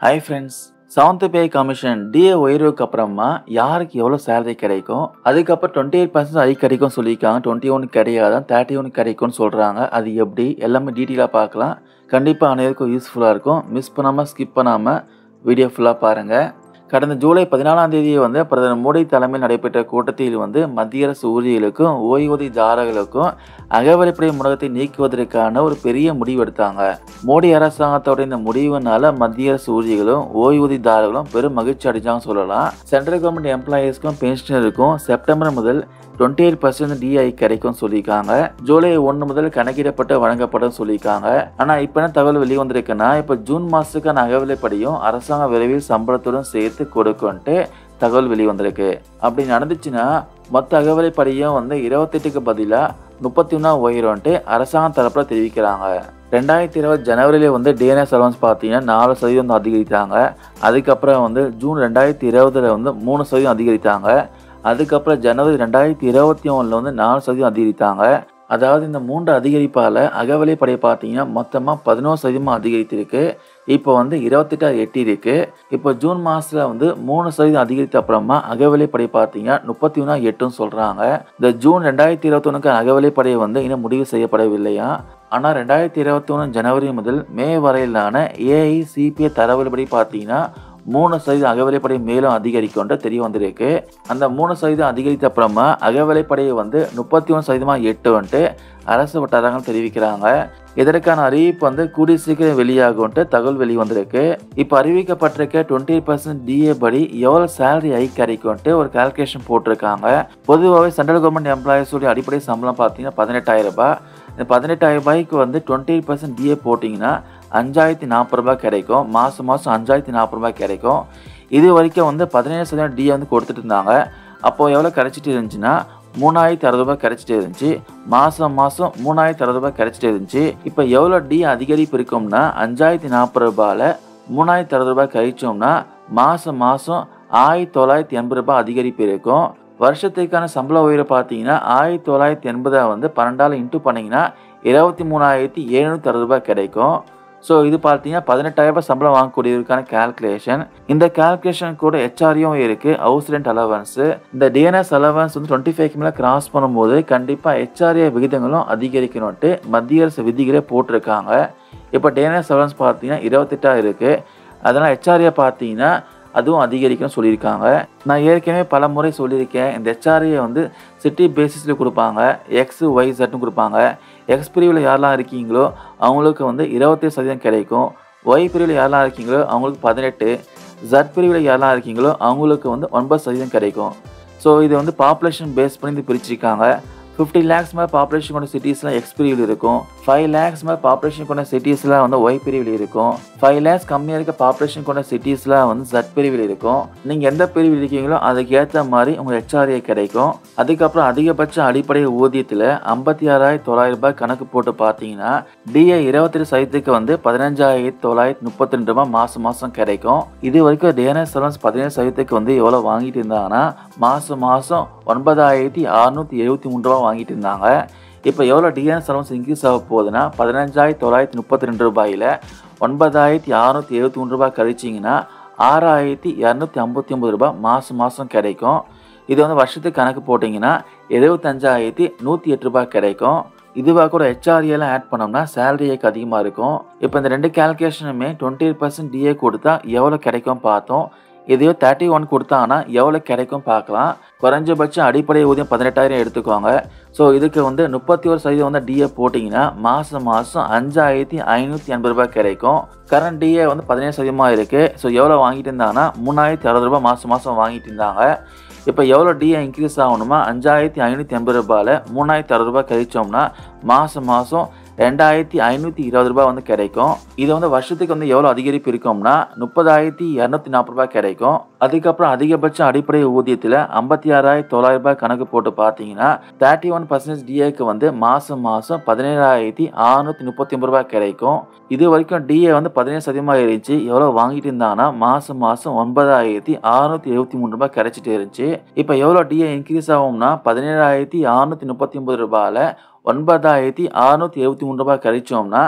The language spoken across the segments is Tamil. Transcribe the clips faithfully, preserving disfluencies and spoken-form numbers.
Hi friends. Seventh pay commission DA உயர்வுக்கு அப்புறமா யாருக்கு எவ்வளோ சேலரி கிடைக்கும், அதுக்கப்புறம் டுவெண்ட்டி எயிட் பர்சன்ட் ஐ கிடைக்கும் சொல்லியிருக்காங்க. டுவெண்ட்டி ஒன் கிடையாதான், தேர்ட்டி ஒன் கிடைக்கும்னு சொல்கிறாங்க. அது எப்படி எல்லாமே டீட்டெயிலாக பார்க்கலாம். கண்டிப்பாக அனைவருக்கும் யூஸ்ஃபுல்லாக இருக்கும். மிஸ் பண்ணாமல் ஸ்கிப் பண்ணாமல் வீடியோ ஃபுல்லாக பாருங்கள். கடந்த ஜூலை பதினாலாம் தேதி வந்து பிரதமர் மோடி தலைமையில் நடைபெற்ற கூட்டத்தில் வந்து மத்திய அரசு ஊழியர்களுக்கும் ஓய்வூதியதாரர்களுக்கும் அகவிலைப்படை முடக்கத்தை நீக்குவதற்கான ஒரு பெரிய முடிவு எடுத்தாங்க. மோடி அரசாங்கத்தோட இந்த முடிவுனால மத்திய அரசு ஊழியர்களும் ஓய்வூதியதாரர்களும் பெரும் மகிழ்ச்சி அடைஞ்சாங்க சொல்லலாம். சென்ட்ரல் கவர்மெண்ட் எம்ப்ளாயீஸ்க்கும் பென்ஷனருக்கும் செப்டம்பர் முதல் டுவெண்ட்டி எயிட் பர்சன்ட் டிஐ கிடைக்கும் சொல்லியிருக்காங்க. ஜூலை ஒன்று முதல் கணக்கிடப்பட்டு வழங்கப்படும் சொல்லியிருக்காங்க. ஆனால் இப்போ என்ன தகவல் வெளியே வந்திருக்குன்னா, இப்போ ஜூன் மாதத்துக்கான அகவிலைப்படியும் அரசாங்க விரைவில் சம்பளத்துடன் சேர்த்து கொடுக்கும்ட்டு தகவல் வெளியே வந்திருக்கு. அப்படி நடந்துச்சுன்னா மொத்த அகவிலைப்படியும் வந்து இருபத்தெட்டுக்கு பதிலாக முப்பத்தி ஒன்றா உயரும்ட்டு அரசாங்க தரப்பில் தெரிவிக்கிறாங்க. ரெண்டாயிரத்தி இருபது ஜனவரியிலே வந்து டிஎன்எஸ் அலவன்ஸ் பார்த்தீங்கன்னா நாலு சதவீதம் வந்து அதிகரித்தாங்க. அதுக்கப்புறம் வந்து ஜூன் ரெண்டாயிரத்தி இருபதுல வந்து மூணு சதவீதம் அதிகரித்தாங்க. அதுக்கப்புறம் ஜனவரி ரெண்டாயிரத்தி இருபத்தி ஒன்றில் வந்து நாலு சதவீதம் அதிகரித்தாங்க. அதாவது இந்த மூன்று அதிகரிப்பால் அகவிலைப்படை பார்த்தீங்கன்னா மொத்தமாக பதினோரு சதவீதமாக அதிகரித்திருக்கு. இப்போ வந்து இருபத்தெட்டாக எட்டிருக்கு. இப்போ ஜூன் மாதத்தில் வந்து மூணு சதவீதம் அதிகரித்த அப்புறமா அகவிலைப்படை பார்த்தீங்கன்னா முப்பத்தி ஒன்றா எட்டுன்னு சொல்கிறாங்க. இந்த ஜூன் ரெண்டாயிரத்தி இருபத்தொன்னுக்கு அகவிலைப்படை வந்து இன்னும் முடிவு செய்யப்படவில்லையா. ஆனால் ரெண்டாயிரத்தி இருபத்தி ஒன்று ஜனவரி முதல் மே வரையிலான ஏஐசிபிஐ தரவுபடி பார்த்தீங்கன்னா மூணு சதவீதம் அகவிலைப்படை மேலும் அதிகரிக்கும்ன்ற தெரிய வந்திருக்கு. அந்த மூணு சதவீதம் அதிகரித்த அப்புறமா அகவிலைப்படையை வந்து முப்பத்தி ஒன்று சதவீதமாக எட்டு வந்துட்டு அரசு வட்டாரங்கள் தெரிவிக்கிறாங்க. இதற்கான அறிவிப்பு வந்து கூடிய சீக்கிரம் வெளியாகும்ட்டு தகவல் வெளி வந்திருக்கு. இப்போ அறிவிக்கப்பட்டிருக்க டுவெண்ட்டி எயிட் பர்சன்ட் டிஏ படி எவ்வளோ சேலரி ஐ கிடைக்கும்ட்டு ஒரு கால்குலேஷன் போட்டிருக்காங்க. பொதுவாகவே சென்ட்ரல் கவர்மெண்ட் எம்ப்ளாயீஸோடைய அடிப்படை சம்பளம் பார்த்தீங்கன்னா பதினெட்டாயிரம் ரூபாய். இந்த பதினெட்டாயிரம் ரூபாய்க்கு வந்து டுவெண்ட்டி எயிட் பர்சன்ட் டிஏ போட்டிங்கன்னா அஞ்சாயிரத்தி நாற்பது ரூபாய் கிடைக்கும். மாதம் மாதம் அஞ்சாயிரத்தி நாற்பது ரூபாய் கிடைக்கும். இது வரைக்கும் வந்து பதினேழு சதவீதம் டிஏ வந்து கொடுத்துட்டு இருந்தாங்க. அப்போது எவ்வளோ கிடைச்சிட்டு இருந்துச்சுன்னா மூணாயிரத்தி அறுபது ரூபாய் கிடைச்சிட்டு இருந்துச்சு. மாதம் மாதம் மூணாயிரத்தி அறுபது ரூபாய் கிடைச்சிட்டு இருந்துச்சு. இப்போ எவ்வளோ டி அதிகரிப்பு இருக்கும்னா அஞ்சாயிரத்தி நாற்பது ரூபாயில் மூணாயிரத்தி அறுபது ரூபாய் கழிச்சோம்னா மாதம் மாதம் ஆயிரத்தி தொள்ளாயிரத்தி எண்பது ரூபாய் அதிகரிப்பு இருக்கும். வருஷத்துக்கான சம்பள உயர்வு பார்த்தீங்கன்னா ஆயிரத்தி தொள்ளாயிரத்தி எண்பதை வந்து பன்னெண்டால் இன்ட்டு பண்ணிங்கன்னா இருபத்தி மூணாயிரத்தி எழுநூற்றி அறுபது ரூபாய் கிடைக்கும். ஸோ இது பார்த்தீங்கன்னா பதினெட்டாயிரம் ரூபாய் சம்பளம் வாங்கக்கூடியதுக்கான கேல்குலேஷன். இந்த கேல்குலேஷன் கூட ஹெச்ஆர்யும் இருக்குது, ஹவுஸ் ரெண்ட் அலவன்ஸு. இந்த டிஎன்எஸ் அலவன்ஸ் வந்து டுவெண்ட்டி ஃபைவ்க்கு மேலே கிராஸ் பண்ணும்போது கண்டிப்பாக ஹெச்ஆர்ஏ விகிதங்களும் அதிகரிக்கணும்ட்டு மத்திய அரசு விதிகளே போட்டிருக்காங்க. இப்போ டிஎன்எஸ் அலவன்ஸ் பார்த்தீங்கன்னா இருபத்தெட்டாக இருக்குது. அதனால் ஹெச்ஆர்ஏ பார்த்தீங்கன்னா அதுவும் அதிகரிக்கணும்னு சொல்லியிருக்காங்க. நான் ஏற்கனவே பல முறை சொல்லியிருக்கேன், இந்த ஹெச்ஆர்ஏ வந்து சிட்டி பேசிஸில் கொடுப்பாங்க, எக்ஸ் ஒய் ஜெட்னு கொடுப்பாங்க. எக்ஸ் பிரிவில் யாரெல்லாம் இருக்கீங்களோ அவங்களுக்கு வந்து இருபத்தேழு சதவீதம் கிடைக்கும். ஒய் பிரிவில் யாரெல்லாம் இருக்கீங்களோ அவங்களுக்கு பதினெட்டு, ஜெட் பிரிவில் யாரெல்லாம் இருக்கீங்களோ அவங்களுக்கு வந்து ஒன்பது சதவீதம் கிடைக்கும். ஸோ இது வந்து பாப்புலேஷன் பேஸ் பண்ணி இது பிரிச்சிருக்காங்க. ஃபிஃப்டி லேக்ஸ் மேலே பாப்புலேஷன் கொண்ட சிட்டிஸ்லாம் எக்ஸ் பிரிவில் இருக்கும். ஃபைவ் லேக்ஸ் மேலே பாப்புலேஷன் கொண்ட சிட்டிஸ்லாம் வந்து ஒய் பிரிவில் இருக்கும். ஃபைவ் லேக்ஸ் கம்மியாக இருக்க பாப்புலேஷன் கொண்ட சிட்டிஸ்லாம் வந்து ஜெட் பிரிவில் இருக்கும். நீங்கள் எந்த பிரிவில் இருக்கீங்களோ அதுக்கு ஏற்ற மாதிரி உங்களுக்கு ஹெச்ஆர்ஏ கிடைக்கும். அதுக்கப்புறம் அதிகபட்ச அடிப்படை ஊதியத்தில் ஐம்பத்தி ஆறாயிரத்தி தொள்ளாயிரம் ரூபாய் கணக்கு போட்டு பார்த்தீங்கன்னா டிஏ இருபத்தெட்டு சதவீதத்துக்கு வந்து பதினஞ்சாயிரத்தி தொள்ளாயிரத்தி முப்பத்தி ரெண்டு ரூபாய் மாதம் மாதம் கிடைக்கும். இது வரைக்கும் டிஎன்எஸ் அலவன்ஸ் பதினேழு சதவீதத்துக்கு வந்து எவ்வளோ வாங்கிட்டு இருந்தாங்கன்னா மாதம் மாதம் ஒன்பதாயிரத்தி அறுநூற்றி எழுபத்தி மூணு ரூபா வாங்கிட்டு இருந்தாங்க. இப்போ எவ்வளோ டிஎன்எஸ் அலவன்ஸ் இன்க்ரீஸ் ஆக போகுதுன்னா பதினஞ்சாயிரத்தி தொள்ளாயிரத்தி முப்பத்தி ரெண்டு ரூபாயில் ஒன்பதாயிரத்தி அறுநூற்றி எழுபத்தி மூணு ரூபாய் கழிச்சிங்கன்னா ஆறாயிரத்தி இரநூத்தி ஐம்பத்தி ஒம்பது ரூபாய் மாதம் மாதம் கிடைக்கும். இது வந்து வருஷத்துக்கு கணக்கு போட்டிங்கன்னா எழுபத்தஞ்சாயிரத்தி நூற்றி எட்டு ரூபாய் கிடைக்கும். இதுவாக கூட ஹெச்ஆர்ஏலாம் ஆட் பண்ணோம்னா சேலரிக்கு அதிகமாக இருக்கும். இப்போ இந்த ரெண்டு கேல்குலேஷனுமே டுவெண்ட்டி எயிட் பர்சன்ட் டிஏ கொடுத்தா எவ்வளோ கிடைக்கும் பார்த்தோம். இதையோ தேர்ட்டி ஒன் கொடுத்தாங்கன்னா எவ்வளோ கிடைக்கும் பார்க்கலாம். குறைஞ்சபட்சம் அடிப்படை ஊதியம் பதினெட்டாயிரம் எடுத்துக்கோங்க. ஸோ இதுக்கு வந்து முப்பத்தி ஒரு சதவீதம் வந்து டிஏ போட்டிங்கன்னா மாதம் மாதம் அஞ்சாயிரத்தி ஐநூற்றி எண்பது ரூபாய் கிடைக்கும். கரண்ட் டிஏ வந்து பதினேழு சதவீதமாக இருக்குது. ஸோ எவ்வளோ வாங்கிட்டு இருந்தாங்கன்னா மூணாயிரத்தி அறுபது ரூபாய் மாதம் மாதம் வாங்கிட்டு இருந்தாங்க. இப்போ எவ்வளோ டிஏ இன்க்ரீஸ் ஆகணுமா அஞ்சாயிரத்தி ஐநூற்றி எண்பது ரூபாயில் மூணாயிரத்தி அறுபது ரூபாய் கழிச்சோம்னா மாதம் மாதம் ரெண்டாயிரத்தி ஐநூற்றி இருபது ரூபாய் வந்து கிடைக்கும். இது வந்து வருஷத்துக்கு வந்து எவ்வளோ அதிகரிப்பு இருக்கும்னா முப்பதாயிரத்தி இரநூத்தி நாற்பது ரூபாய் கிடைக்கும். அதுக்கப்புறம் அதிகபட்ச அடிப்படை ஊதியத்தில் ஐம்பத்தி ஆறாயிரத்தி தொள்ளாயிரம் ரூபாய் கணக்கு போட்டு பார்த்தீங்கன்னா தேர்ட்டி ஒன் பர்சன்டேஜ் டிஏக்கு வந்து மாதம் மாதம் பதினேழாயிரத்தி அறுநூற்றி முப்பத்தி ஒன்பது ரூபாய் கிடைக்கும். இது வரைக்கும் டிஏ வந்து பதினேழு சதவீதமாக இருந்துச்சு. எவ்வளோ வாங்கிட்டு இருந்தாங்கன்னா மாதம் மாதம் ஒன்பதாயிரத்தி அறுநூற்றி எழுபத்தி மூணு ரூபாய் கிடைச்சிட்டு இருந்துச்சு. இப்போ எவ்வளோ டிஏ இன்க்ரீஸ் ஆகும்னா பதினேழாயிரத்தி அறுநூற்றி முப்பத்தி ஒன்பது ரூபாயில் ஒன்பதாயிரத்தி அறுநூற்றி எழுபத்தி மூணு ரூபாய் கழிச்சோம்னா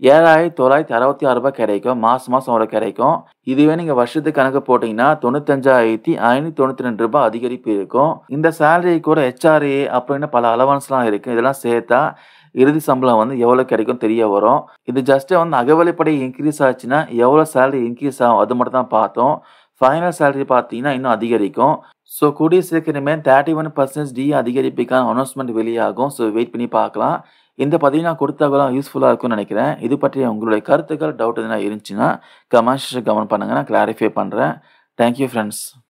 ஏழாயிரத்தி தொள்ளாயிரத்தி அறுபத்தி ஆறு ரூபாய் கிடைக்கும். மாசம் மாசம் அவ்வளோ கிடைக்கும். இதுவே நீங்க வருஷத்துக்கு கணக்கு போட்டீங்கன்னா தொண்ணூத்தஞ்சாயிரத்தி ஐநூத்தி தொண்ணூத்தி ரெண்டு ரூபாய் அதிகரிப்பு இருக்கும். இந்த சேலரி கூட ஹெச்ஆர்ஏ அப்படின்னு பல அலவன்ஸ்லாம் இருக்கு. இதெல்லாம் சேர்த்தா இறுதி சம்பளம் வந்து எவ்வளோ கிடைக்கும் தெரிய வரும். இது ஜஸ்ட் வந்து அகவிலைப்படி இன்க்ரீஸ் ஆச்சுன்னா எவ்வளோ சேலரி இன்க்ரீஸ் ஆகும் அது மட்டும் தான் பார்த்தோம். ஃபைனல் சேலரி பார்த்தீங்கன்னா இன்னும் அதிகரிக்கும். ஸோ கூடிய சீக்கிரமே முப்பத்தி ஒன்று சதவீதம் டி அதிகரிப்புக்கான அனௌன்ஸ்மெண்ட் வெளியாகும். ஸோ வெயிட் பண்ணி பார்க்கலாம். இந்த பதிவு நான் கொடுத்த தகவலாம் யூஸ்ஃபுல்லா இருக்கும்னு நினைக்கிறேன். இது பற்றிய உங்களுடைய கருத்துக்கள், டவுட் எதுனா இருந்துச்சுன்னா கமெண்ட்ஸ் கமெண்ட் பண்ணுங்க. நான் கிளாரிஃபை பண்றேன். Thank you friends.